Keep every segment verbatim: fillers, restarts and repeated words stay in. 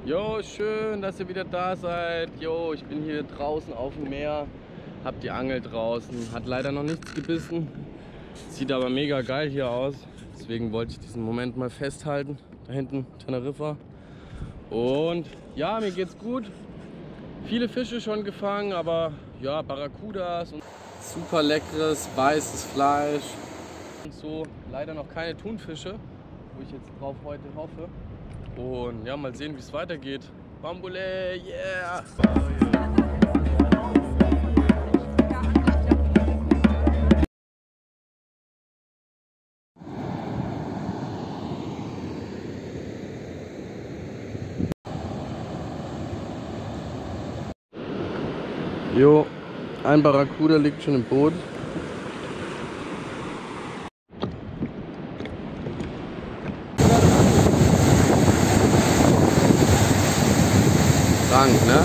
Jo, schön, dass ihr wieder da seid. Jo, ich bin hier draußen auf dem Meer, hab die Angel draußen, hat leider noch nichts gebissen, sieht aber mega geil hier aus. Deswegen wollte ich diesen Moment mal festhalten. Da hinten Teneriffa. Und ja, mir geht's gut. Viele Fische schon gefangen, aber ja, Barracudas und super leckeres weißes Fleisch und so. Leider noch keine Thunfische, wo ich jetzt drauf heute hoffe. Und ja, mal sehen, wie es weitergeht. Bambule, yeah! Jo, ein Barracuda liegt schon im Boot. Krank, ne?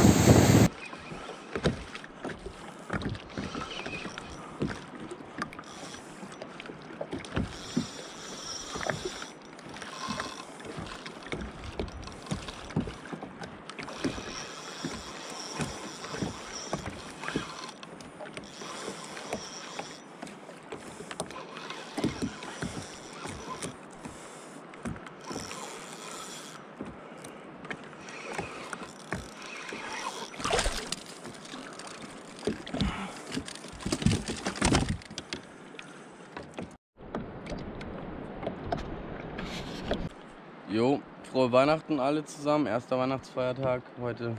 Jo, frohe Weihnachten alle zusammen. Erster Weihnachtsfeiertag heute.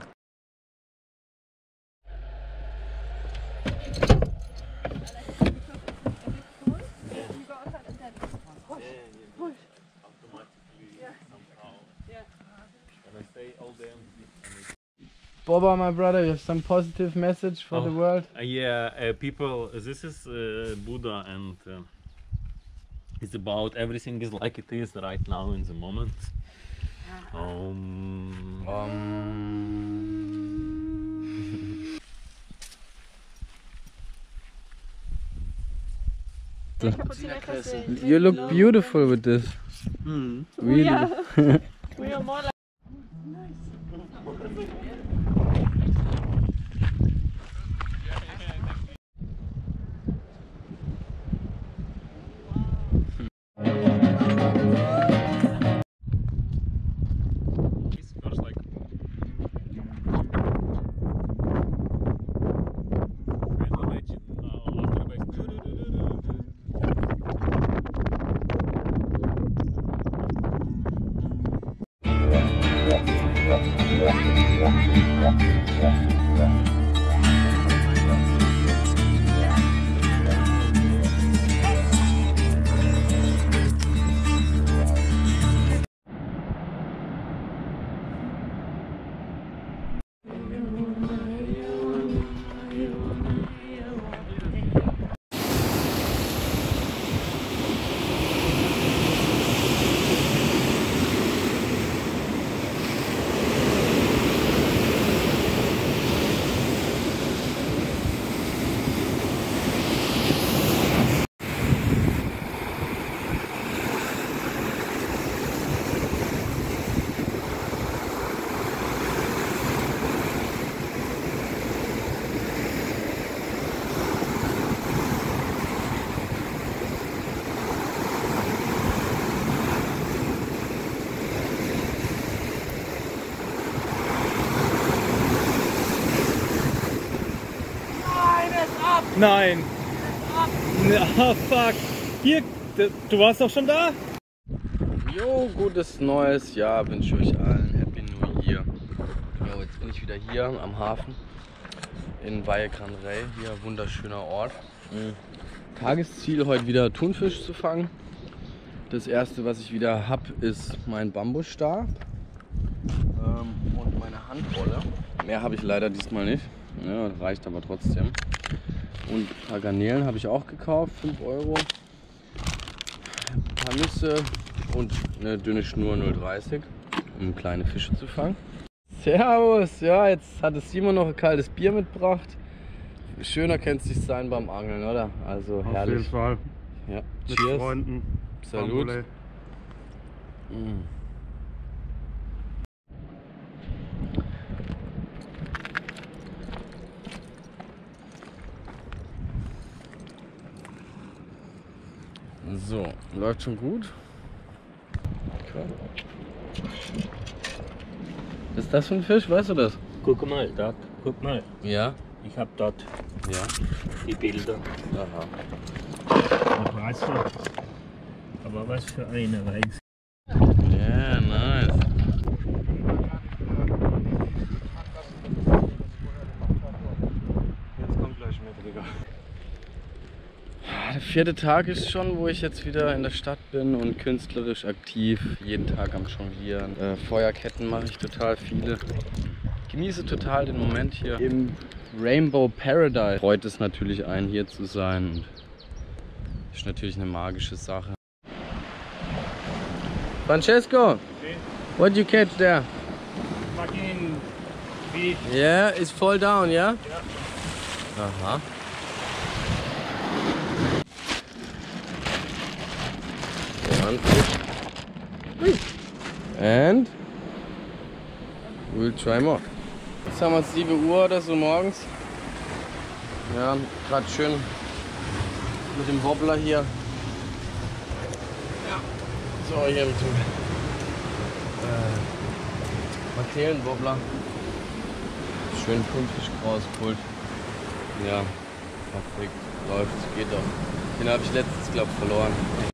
Boba, my brother, you have some positive message for oh, the world? Uh, yeah, uh, people, this is uh, Buddha, and uh, it's about everything is like it is right now in the moment. Um, um. You look beautiful with this. mm. Really? We are more like Nein! Oh fuck! Hier, du warst doch schon da? Jo, gutes neues Jahr wünsche ich euch allen. Happy New Year. Jo, jetzt bin ich wieder hier am Hafen in Valle Gran Rey. Hier wunderschöner Ort. Mhm. Tagesziel heute wieder Thunfisch zu fangen. Das erste, was ich wieder habe, ist mein Bambusstab ähm, und meine Handrolle. Mehr habe ich leider diesmal nicht. Ja, reicht aber trotzdem. Und ein paar Garnelen habe ich auch gekauft, fünf Euro. Ein paar Nüsse und eine dünne Schnur null dreißig, um kleine Fische zu fangen. Servus! Ja, jetzt hat es Simon noch ein kaltes Bier mitgebracht. Schöner kann es nicht sein beim Angeln, oder? Also Auf herrlich. jeden Fall. Ja. Mit Cheers. Freunden. Salut. Bambule. Mm. So, läuft schon gut. Okay. Was ist das für ein Fisch? Weißt du das? Guck mal, dort. Guck mal. Ja. Ich hab dort Ja. die Bilder. Aha. Weißt du? Aber was für eine weiß. Ja, nice. Jetzt kommt gleich mehr drüber. Der vierte Tag ist schon, wo ich jetzt wieder in der Stadt bin und künstlerisch aktiv, jeden Tag am Jonglieren. Äh, Feuerketten mache ich total viele. Genieße total den Moment hier im Rainbow Paradise. Freut es natürlich einen, hier zu sein. Und ist natürlich eine magische Sache. Francesco, what you catch there? Fucking fish. Yeah, it's fall down, yeah? Ja. Aha. One fish. And we'll try more. Jetzt haben wir es sieben Uhr oder so morgens. Ja, gerade schön mit dem Wobbler hier. Ja. So, hier mit dem äh, Makrelen-Wobbler. Schön Thunfisch rausgeholt. Ja, perfekt. Läuft, geht doch. Den habe ich letztens, glaube ich, verloren.